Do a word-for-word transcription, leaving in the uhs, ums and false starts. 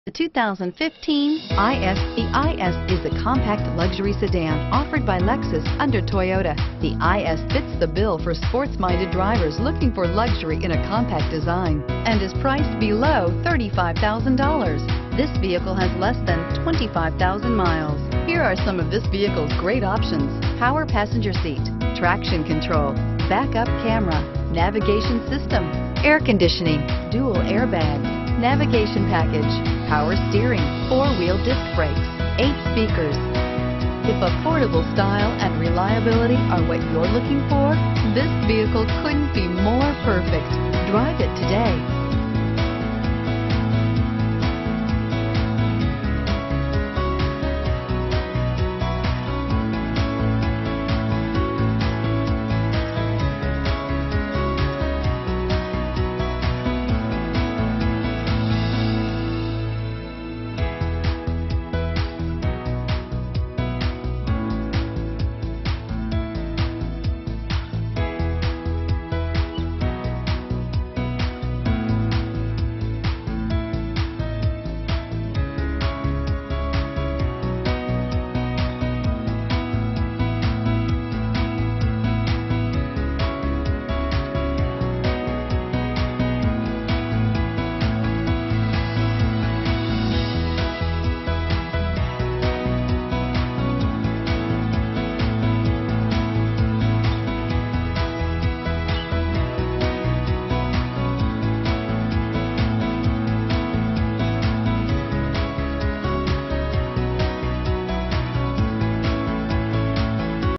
The two thousand fifteen I S. The I S is a compact luxury sedan offered by Lexus under Toyota. The I S fits the bill for sports-minded drivers looking for luxury in a compact design and is priced below thirty-five thousand dollars. This vehicle has less than twenty-five thousand miles. Here are some of this vehicle's great options: power passenger seat, traction control, backup camera, navigation system, air conditioning, dual airbags, navigation package, power steering, four-wheel disc brakes, eight speakers. If affordable style and reliability are what you're looking for, this vehicle couldn't be more perfect. Drive it today.